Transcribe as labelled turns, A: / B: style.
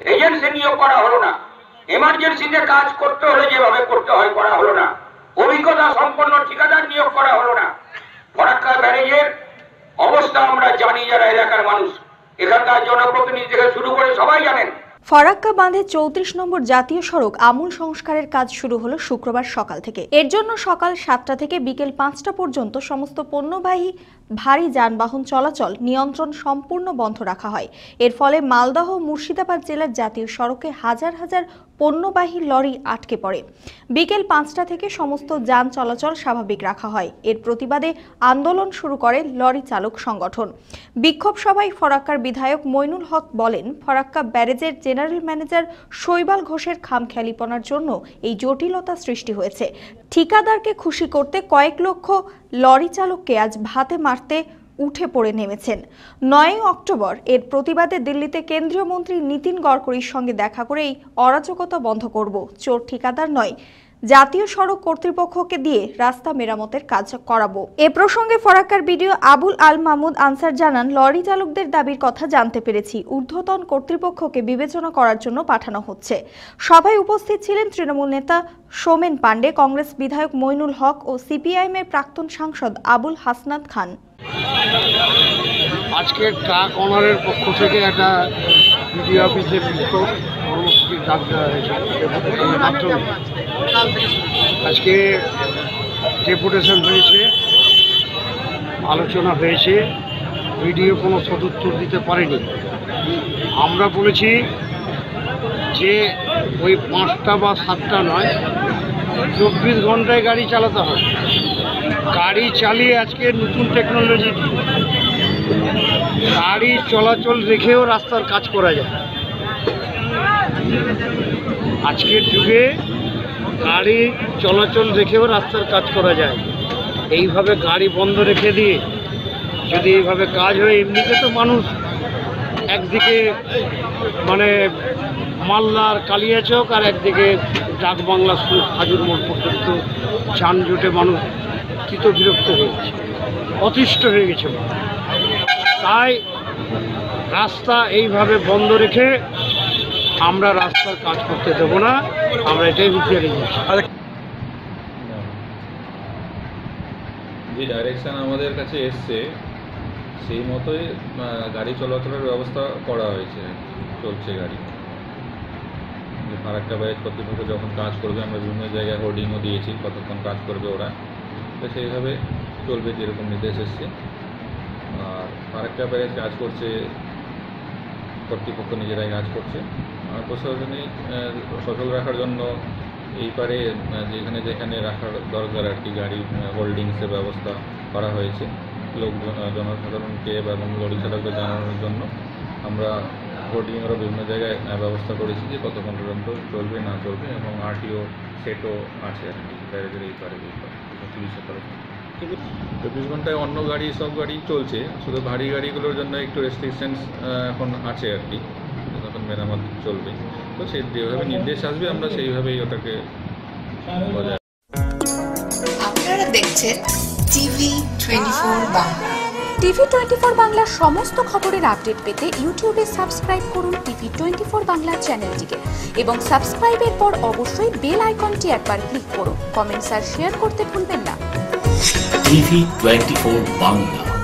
A: Agency নিয়োগ করা হলো না, এমার্জেন্সিতে কাজ করতে হলে যেভাবে করতে হয় করা হলো না, অভিজ্ঞতা সম্পন্ন ঠিকাদার নিয়োগ করা হলো না। ফরাক্কা ব্যারেজের অবস্থা আমরা জানি, যারা এলাকার মানুষ, এখানকার জনপ্রতিনিধি থেকে শুরু করে সবাই জানেন।
B: ফরাক্কা বাঁধে 34 নম্বর জাতীয় সড়ক আমূল সংস্কারের কাজ শুরু হলো শুক্রবার সকাল থেকে। এর জন্য সকাল 7টা থেকে বিকেল 5টা পর্যন্ত সমস্ত পণ্যবাহী ভারী যানবাহন চলাচল নিয়ন্ত্রণ সম্পূর্ণ বন্ধ রাখা হয়। এর ফলে মালদহ মুর্শিদাবাদ জেলার জাতীয় সড়কে হাজার হাজার পণ্যবাহী লরি আটকে পড়ে। বিকেল 5টা থেকে সমস্ত যান চলাচল স্বাভাবিক রাখা হয়। এর প্রতিবাদে আন্দোলন শুরু করে লরি চালক সংগঠন। বিক্ষোভ সভায় ফরাক্কার বিধায়ক মইনুল হক বলেন, ফরাক্কা ব্যারেজের জেনারেল ম্যানেজার শৈবাল ঘোষের খামখেয়ালিপনার জন্য এই জটিলতা সৃষ্টি হয়েছে। ঠিকাদারকে খুশি করতে কয়েক লক্ষ লরি চালককে আজ ভাতে মারতে উঠে পড়ে নেমেছেন। 9 অক্টোবর এর প্রতিবাদে দিল্লিতে কেন্দ্রীয় মন্ত্রী নীতিন গডকরির সঙ্গে দেখা করে এই অরাজকতা বন্ধ করব, চোর ঠিকাদার নয়, জাতীয় সড়ক কর্তৃপক্ষকে দিয়ে রাস্তা মেরামতের কাজ করাবো। এ প্রসঙ্গে ফরাক্কার বিডিও আবুল আল মাহমুদ আনসার জানান, লরি চালকদের দাবির কথা জানতে পেরেছি, ঊর্ধ্বতন কর্তৃপক্ষকে বিবেচনা করার জন্য পাঠানো হচ্ছে। সভায় উপস্থিত ছিলেন তৃণমূল নেতা সোমেন পান্ডে, কংগ্রেস বিধায়ক মইনুল হক ও সিপিআইএমের প্রাক্তন সাংসদ আবুল হাসনাত খান।
C: আজকে ট্রাক অনারের পক্ষ থেকে একটা বিডিও অফিসের বিক্ষোভ কর্মসূচির ডাক দেওয়া হয়েছে। আজকে ডেপুটেশন হয়েছে, আলোচনা হয়েছে, বিডিও কোনো সদুত্তর দিতে পারেনি। আমরা বলেছি যে ওই 5টা বা 7টা নয়, 24 ঘন্টায় গাড়ি চালাতে হবে। গাড়ি চালিয়ে আজকে নতুন টেকনোলজি, গাড়ি চলাচল রেখেও রাস্তার কাজ করা যায়। আজকের যুগে গাড়ি চলাচল রেখেও রাস্তার কাজ করা যায়। এইভাবে গাড়ি বন্ধ রেখে দিয়ে যদি এইভাবে কাজ হয়, এমনিতে তো মানুষ একদিকে মানে মালদার কালিয়াচক আর একদিকে ডাকবাংলা হাজুর মোড় পর্যন্ত যানজটে মানুষ বিরক্ত হয়ে গেছে, অতিষ্ঠ হয়ে গেছে। তাই রাস্তা এইভাবে বন্ধ রেখে আমরা রাস্তার কাজ করতে দেব না, আমরা এটাই হুঁশিয়ারি দিচ্ছি।
D: যে ডাইরেকশন আমাদের কাছে এসছে সেই মতোই গাড়ি চলাচলের ব্যবস্থা করা হয়েছে, চলছে গাড়ি। ফারাক্কা ব্যারেজ কর্তৃপক্ষ যখন কাজ করবে, আমরা বিভিন্ন জায়গায় হোর্ডিংও দিয়েছি কতক্ষণ কাজ করবে ওরা, তো সেইভাবে চলবে যেরকম নির্দেশ এসছে। আর ফারাক্কা ব্যারেজ কাজ করছে, কর্তৃপক্ষ নিজেরাই কাজ করছে। আর প্রশাসনিক সচল রাখার জন্য এই পারে যেখানে যেখানে রাখার দরকার আর কি গাড়ি হোল্ডিংসের ব্যবস্থা করা হয়েছে। জনসাধারণকে এবং লরি চালকদের জানানোর জন্য আমরা হোর্ডিংয়েরও বিভিন্ন জায়গায় ব্যবস্থা করেছি যে কতক্ষণ পর্যন্ত চলবে না চলবে, এবং আরটিও সেটও আছে আর কি ব্যারেজের এই পারে পুলিশের তরফ। 24 ঘন্টায় অন্য গাড়ি সব গাড়ি চলছে, শুধু ভারী গাড়িগুলোর জন্য একটু রেস্ট্রিকশনস এখন আছে আর কি, তখন মেরামত চলবে। তো সেই যেভাবে নির্দেশ আসবে আমরা সেইভাবেই ওটাকে বজায়।
E: আপনারা দেখছেন TV24 বাংলা।
F: TV24 বাংলার সমস্ত খবরের আপডেট পেতে ইউটিউবে সাবস্ক্রাইব করুন TV24 বাংলা চ্যানেলটিকে, এবং সাবস্ক্রাইবের পর অবশ্যই বেল আইকনটি একবার ক্লিক করুন। কমেন্টস আর শেয়ার করতে ভুলবেন না।
G: TV24 বাংলা।